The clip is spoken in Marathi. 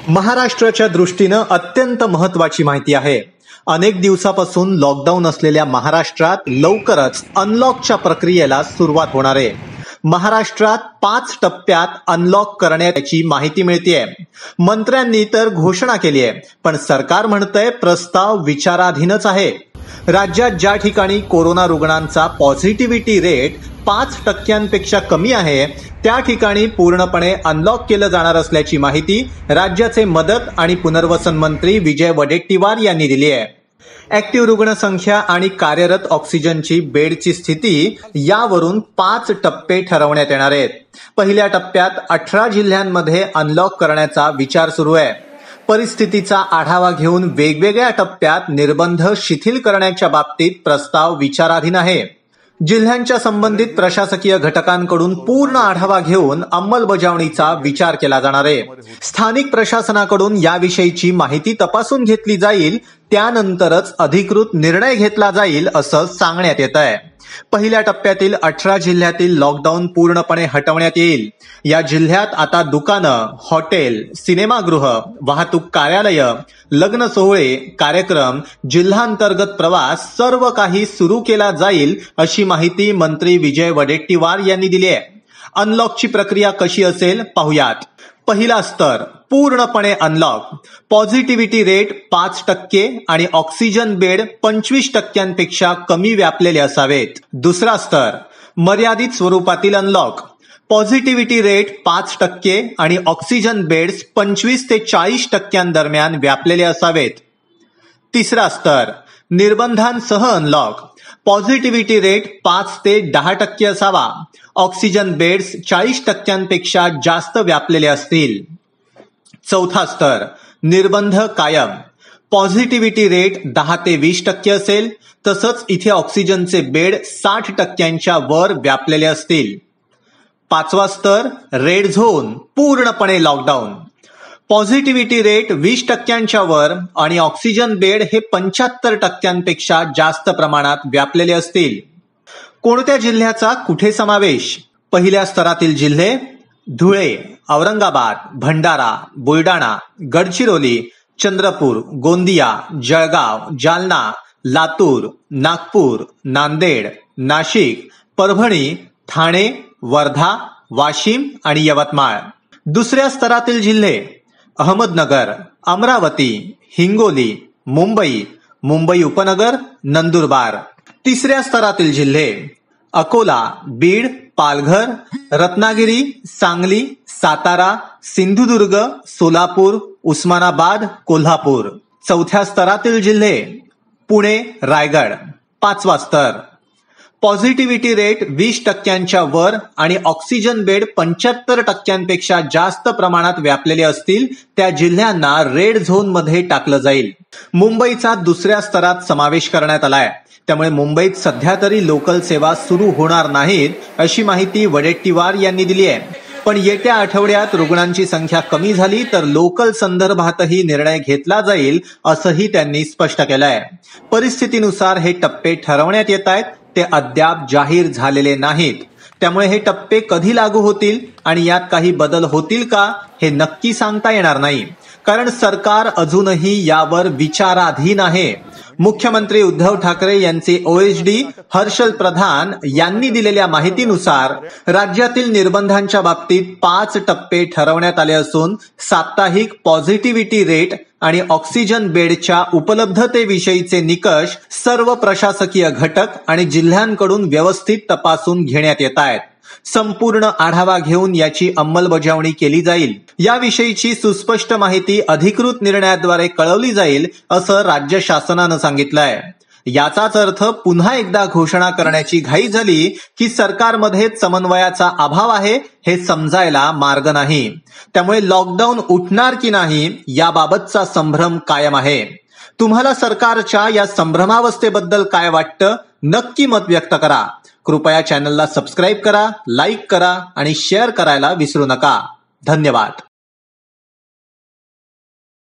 महाराष्ट्राच्या दृष्टीनं अत्यंत महत्त्वाची माहिती आहे। अनेक दिवसापासून लॉकडाऊन असलेल्या महाराष्ट्रात लवकरच अनलॉकच्या प्रक्रियेला सुरुवात होणार आहे। महाराष्ट्रात 5 टप्प्यात अनलॉक करण्याची माहिती मिळतेय। मंत्र्यांनी तर घोषणा केली आहे, पण सरकार म्हणतंय प्रस्ताव विचाराधीनच आहे। राज्यात ज्या ठिकाणी कोरोना रुग्णांचा पॉझिटिव्हिटी रेट 5% कमी आहे, त्या ठिकाणी पूर्णपणे अनलॉक केलं जाणार असल्याची माहिती राज्याचे मदत आणि पुनर्वसन मंत्री विजय वडेट्टीवार यांनी दिली आहे। ऍक्टिव्ह रुग्णसंख्या आणि कार्यरत ऑक्सिजनची बेडची स्थिती यावरून 5 टप्पे ठरवण्यात येणार आहेत। पहिल्या टप्प्यात 18 जिल्ह्यांमध्ये अनलॉक करण्याचा विचार सुरू आहे। परिस्थितीचा आढावा घेऊन वेगवेगळ्या टप्प्यात निर्बंध शिथिल करण्याच्या बाबतीत प्रस्ताव विचाराधीन आहे। जिल्ह्यांच्या संबंधित प्रशासकीय घटकांकडून पूर्ण आढावा घेऊन अंमलबजावणीचा विचार केला जाणार आहे। स्थानिक प्रशासनाकडून याविषयीची माहिती तपासून घेतली जाईल, त्यानंतरच अधिकृत निर्णय घेतला जाईल असं सांगण्यात येत आहे। पहिल्या टप्प्यातील 18 जिल्ह्यातील लॉकडाऊन पूर्णपणे हटवण्यात येईल। या जिल्ह्यात आता दुकानं, हॉटेल, सिनेमागृह, वाहतूक कार्यालय, लग्न सोहळे, कार्यक्रम, जिल्हांतर्गत प्रवास सर्व काही सुरू केला जाईल अशी माहिती मंत्री विजय वडेट्टीवार यांनी दिली आहे। अनलॉकची प्रक्रिया कशी असेल पाहूयात। पहिला स्तर पूर्णपणे अनलॉक, पॉझिटिव्हिटी रेट 5% आणि ऑक्सिजन बेड 25% कमी व्यापलेले असावेत। दुसरा स्तर मर्यादित स्वरूपातील अनलॉक, पॉझिटिव्हिटी रेट 5% आणि ऑक्सिजन बेड्स 25 ते 40% दरम्यान व्यापलेले असावेत। तिसरा स्तर निर्बंधांसह अनलॉक, पॉझिटिव्हिटी रेट 5 ते 10% असावा, ऑक्सिजन बेड्स 40% जास्त व्यापलेले असतील। चौथा स्तर निर्बंध कायम, पॉझिटिव्हिटी रेट 10 ते 20% असेल, तसंच इथे ऑक्सिजनचे बेड 60% वर व्यापलेले असतील। पाचवा स्तर रेड झोन, पूर्णपणे लॉकडाऊन, पॉझिटिव्हिटी रेट 20% वर आणि ऑक्सिजन बेड हे 75% जास्त प्रमाणात व्यापलेले असतील। कोणत्या जिल्ह्याचा कुठे समावेश? पहिल्या स्तरातील जिल्हे धुळे, औरंगाबाद, भंडारा, बुलडाणा, गडचिरोली, चंद्रपूर, गोंदिया, जळगाव, जालना, लातूर, नागपूर, नांदेड, नाशिक, परभणी, ठाणे, वर्धा, वाशिम आणि यवतमाळ। दुसऱ्या स्तरातील जिल्हे अहमदनगर, अमरावती, हिंगोली, मुंबई, मुंबई उपनगर, नंदुरबार। तिसऱ्या स्तरातील जिल्हे अकोला, बीड, पालघर, रत्नागिरी, सांगली, सातारा, सिंधुदुर्ग, सोलापूर, उस्मानाबाद, कोल्हापूर। चौथ्या स्तरातील जिल्हे पुणे, रायगड। पाचवा स्तर पॉझिटिव्हिटी रेट 20% वर आणि ऑक्सिजन बेड 75% जास्त प्रमाणात व्यापलेले असतील, त्या जिल्ह्यांना रेड झोन मध्ये टाकलं जाईल। मुंबईचा दुसऱ्या स्तरात समावेश करण्यात आलाय, त्यामुळे मुंबईत सध्या तरी लोकल सेवा सुरू होणार नाहीत अशी माहिती वडेट्टीवार यांनी दिली आहे। पण येत्या आठवड्यात रुग्णांची संख्या कमी झाली तर लोकल संदर्भातही निर्णय घेतला जाईल असंही त्यांनी स्पष्ट केलंय। परिस्थितीनुसार हे टप्पे ठरवण्यात येत आहेत, ते अद्याप जाहीर झालेले नाहीत, त्यामुळे हे टप्पे कधी लागू होतील आणि यात काही बदल होतील का हे नक्की सांगता येणार नाही, कारण सरकार अजूनही यावर विचाराधीन आहे। मुख्यमंत्री उद्धव ठाकरे यांचे OHD हर्षल प्रधान यांनी दिलेल्या माहितीनुसार राज्यातील निर्बंधांच्या बाबतीत 5 टप्पे ठरवण्यात आले असून साप्ताहिक पॉझिटिव्हिटी रेट आणि ऑक्सिजन बेडच्या उपलब्धतेविषयीचे निकष सर्व प्रशासकीय घटक आणि जिल्ह्यांकडून व्यवस्थित तपासून घेण्यात येत आहेत। संपूर्ण आढावा घेऊन याची अंमलबजावणी केली जाईल। याविषयीची सुस्पष्ट माहिती अधिकृत निर्णयाद्वारे कळवली जाईल असं राज्य शासनानं सांगितलंय। याचाच अर्थ पुन्हा एकदा घोषणा करण्याची घाई झाली की सरकारमध्ये समन्वयाचा अभाव आहे हे समजायला मार्ग नाही। त्यामुळे लॉकडाऊन उठणार की नाही याबाबतचा संभ्रम कायम आहे। तुम्हाला सरकारच्या या संभ्रमावस्थेबद्दल काय वाटतं? नक्की मत व्यक्त करा। कृपया चॅनलला सबस्क्राईब करा, लाईक करा आणि शेअर करायला विसरू नका। धन्यवाद।